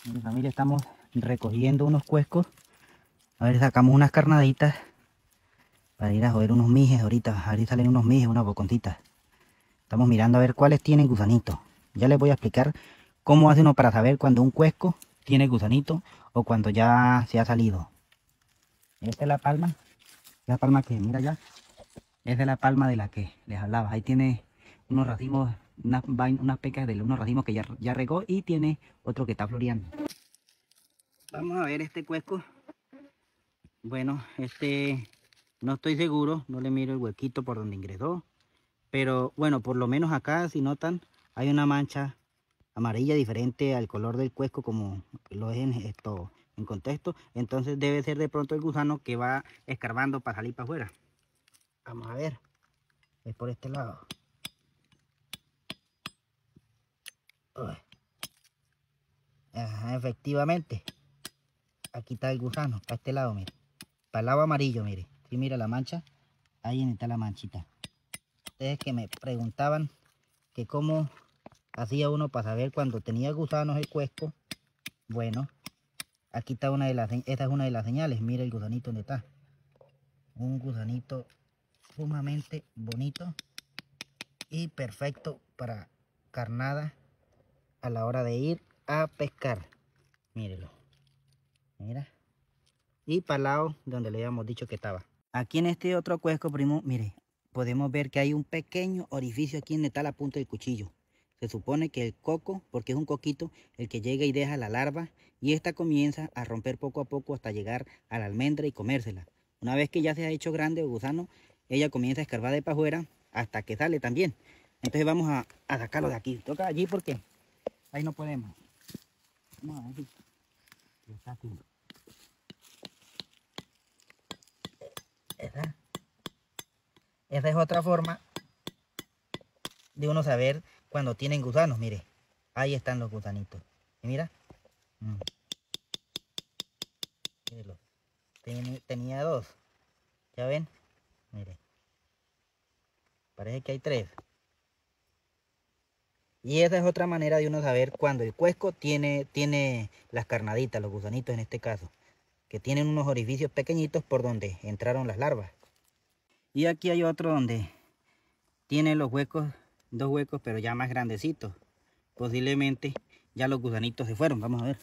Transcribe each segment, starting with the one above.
Mi familia, estamos recogiendo unos cuescos. A ver, sacamos unas carnaditas para ir a joder unos mijes ahorita. Ahorita salen unos mijes, unas boconcitas. Estamos mirando a ver cuáles tienen gusanito. Ya les voy a explicar cómo hace uno para saber cuando un cuesco tiene gusanito o cuando ya se ha salido. Esta es la palma que mira ya. Esa es la palma de la que les hablaba. Ahí tiene unos racimos, unas pecas de unos racimos que ya regó, y tiene otro que está floreando. Vamos a ver este cuesco. Bueno, no estoy seguro, no le miro el huequito por donde ingresó. Pero bueno, por lo menos acá, si notan, hay una mancha amarilla diferente al color del cuesco como lo es en contexto. Entonces debe ser de pronto el gusano que va escarbando para salir para afuera. Vamos a ver, es por este lado. Uy. Ajá, efectivamente, aquí está el gusano, para este lado, mire. Para el lado amarillo, mire. Si mira la mancha, ahí está la manchita. Ustedes que me preguntaban que cómo hacía uno para saber cuando tenía gusanos el cuesco. Bueno, aquí está esta es una de las señales. Mira el gusanito donde está. Un gusanito sumamente bonito y perfecto para carnada a la hora de ir a pescar. Mírelo. Mira. Y para el lado donde le habíamos dicho que estaba. Aquí en este otro cuesco, primo, mire, podemos ver que hay un pequeño orificio aquí donde está la punta del cuchillo. Se supone que el coco, porque es un coquito, el que llega y deja la larva, y esta comienza a romper poco a poco hasta llegar a la almendra y comérsela. Una vez que ya se ha hecho grande el gusano, ella comienza a escarbar de para afuera hasta que sale también. Entonces vamos a sacarlo de aquí. Toca allí porque ahí no podemos. Vamos a ver si está aquí. Esa es otra forma de uno saber cuando tienen gusanos. Mire, ahí están los gusanitos. Y mira, mírelo. Tenía dos. ¿Ya ven? Mire, parece que hay tres. Y esa es otra manera de uno saber cuando el cuesco tiene las carnaditas, los gusanitos en este caso, que tienen unos orificios pequeñitos por donde entraron las larvas. Y aquí hay otro donde tiene los huecos, dos huecos, pero ya más grandecitos. Posiblemente ya los gusanitos se fueron. Vamos a ver.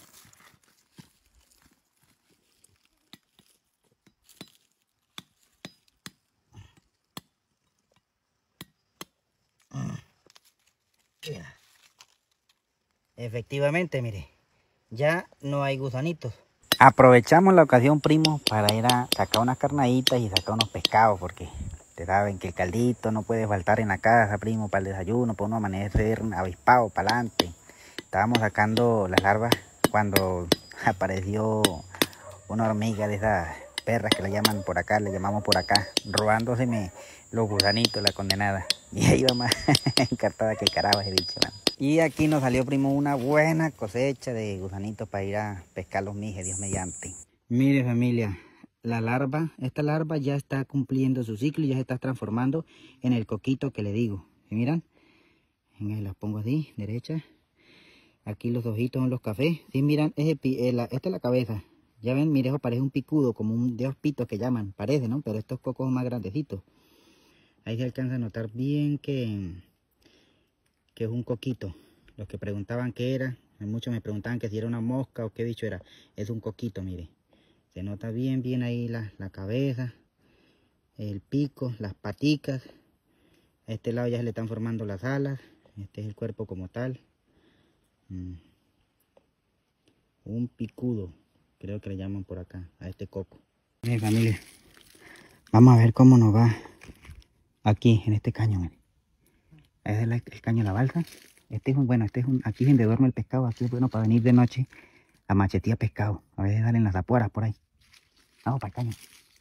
Efectivamente, mire, ya no hay gusanitos. Aprovechamos la ocasión, primo, para ir a sacar unas carnaditas y sacar unos pescados, porque ustedes saben que el caldito no puede faltar en la casa, primo, para el desayuno, para uno amanecer avispado, para adelante. Estábamos sacando las larvas cuando apareció una hormiga de esas perras que la llaman por acá, le llamamos por acá, robándoseme los gusanitos, la condenada. Y ahí va más encartada que carajo ese bicho, man. Y aquí nos salió, primo, una buena cosecha de gusanitos para ir a pescar los mijes, Dios mediante. Mire, familia, esta larva ya está cumpliendo su ciclo y ya se está transformando en el coquito que le digo. ¿Sí miran? Las pongo así, derecha. Aquí los ojitos son los cafés. ¿Sí miran? Esta es la cabeza. Ya ven, mire, eso parece un picudo, como un de pitos que llaman. Parece, ¿no? Pero estos cocos son más grandecitos. Ahí se alcanza a notar bien que es un coquito. Los que preguntaban qué era, muchos me preguntaban que si era una mosca o qué bicho era. Es un coquito, mire. Se nota bien ahí la cabeza, el pico, las paticas. A este lado ya se le están formando las alas. Este es el cuerpo como tal. Un picudo, creo que le llaman por acá, a este coco. Miren, familia, vamos a ver cómo nos va aquí en este caño. Miren. Ese es el caño de la balsa. Aquí es donde duerme el pescado. Aquí es bueno para venir de noche a machetear pescado. A veces salen las apuaras por ahí. Vamos para el caño.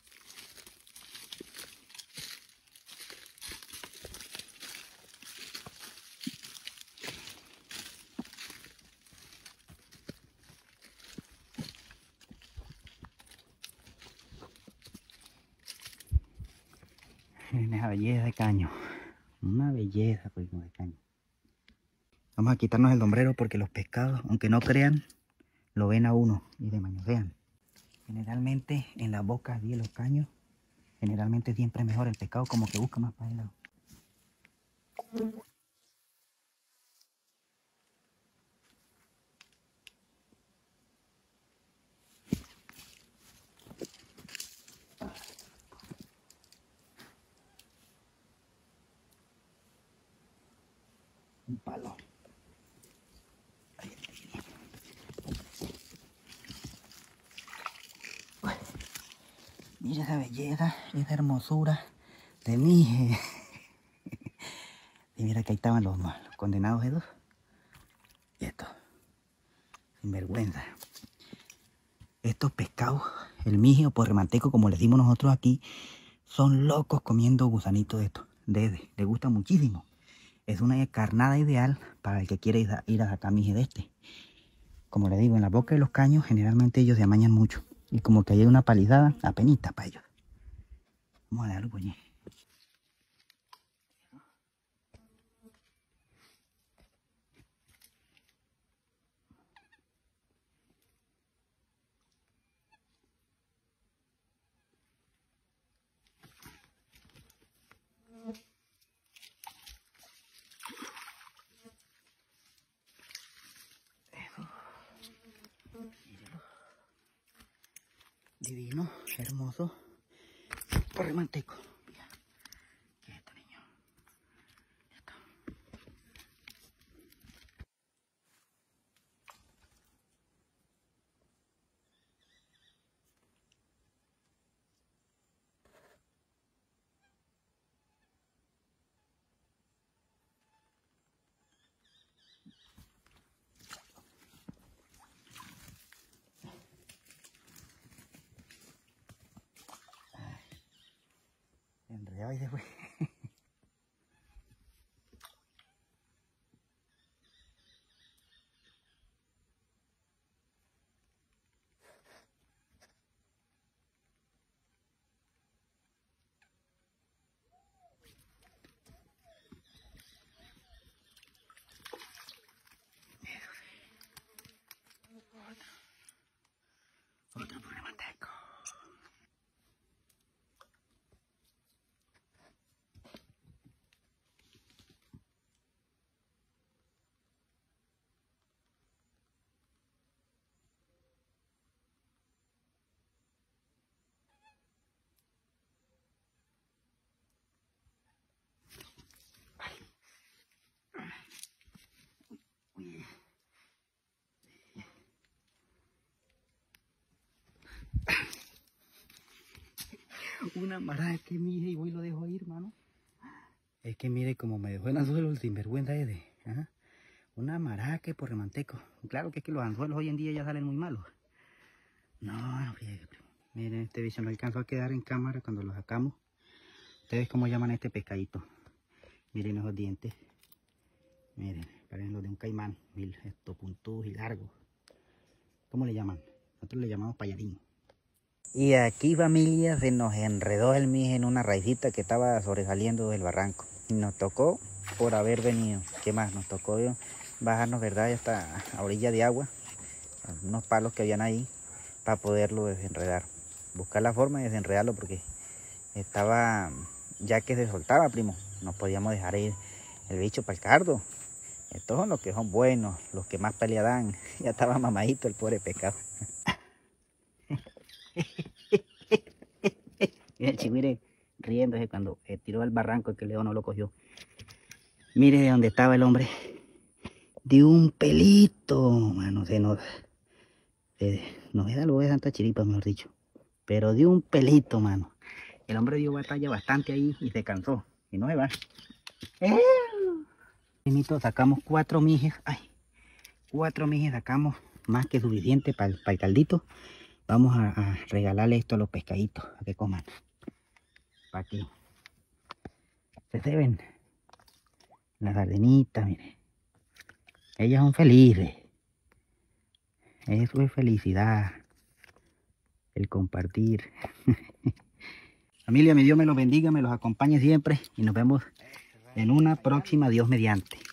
Miren esa belleza de caño. Una belleza, pues, de caño. Vamos a quitarnos el sombrero porque los pescados, aunque no crean, lo ven a uno y de mañosean. Generalmente en las bocas de los caños, generalmente siempre mejor el pescado, como que busca más para el lado. Un palo. Mira esa belleza, esa hermosura de mije. Y mira que ahí estaban los condenados esos. Y esto, sinvergüenza. Estos pescados, el mije o porremanteco, como le decimos nosotros aquí, son locos comiendo gusanitos de estos. Les gusta muchísimo. Es una carnada ideal para el que quiere ir a sacar mije de este. Como le digo, en la boca de los caños generalmente ellos se amañan mucho. Y como que hay una palizada, apenita para ellos. Vamos a darle, pues. Divino, hermoso, porremanteco. Mira, ¿qué es esto, niño? Esto. Enredado y se fue. Otro porremanteco. Una marada que mire y voy y lo dejo ir, mano. Es que mire como me dejó el anzuelo el sinvergüenza ese. ¿Ah? Una marada que porremanteco. Claro que es que los anzuelos hoy en día ya salen muy malos. No, fíjate, primo. Miren, este bicho no alcanzó a quedar en cámara cuando lo sacamos. Ustedes cómo llaman a este pescadito. Miren esos dientes. Miren, parecen los de un caimán. Miren, estos puntudos y largos. ¿Cómo le llaman? Nosotros le llamamos payarín. Y aquí, familia, se nos enredó el mije en una raicita que estaba sobresaliendo del barranco. Y nos tocó por haber venido. ¿Qué más? Nos tocó bajarnos, ¿verdad? Hasta a orilla de agua. Unos palos que habían ahí para poderlo desenredar. Buscar la forma de desenredarlo porque estaba, ya que se soltaba, primo, no podíamos dejar ir el bicho para el cardo. Estos son los que son buenos, los que más pelea dan. Ya estaba mamadito el pobre pescado. Mira el chigüire riéndose cuando tiró al barranco el que el león no lo cogió. Mire de dónde estaba el hombre. De un pelito, mano, nos da luego de Santa Chiripa, mejor dicho. Pero de un pelito, mano. El hombre dio batalla bastante ahí y se cansó. Y no se va. Sacamos 4 mijes. Ay, 4 mijes sacamos, más que suficiente para el caldito. Vamos a regalarle esto a los pescaditos, a que coman. Para que se ceben. Las sardinitas, miren. Ellas son felices. Eso es felicidad. El compartir. Familia, mi Dios me los bendiga, me los acompañe siempre. Y nos vemos en una próxima, Dios mediante.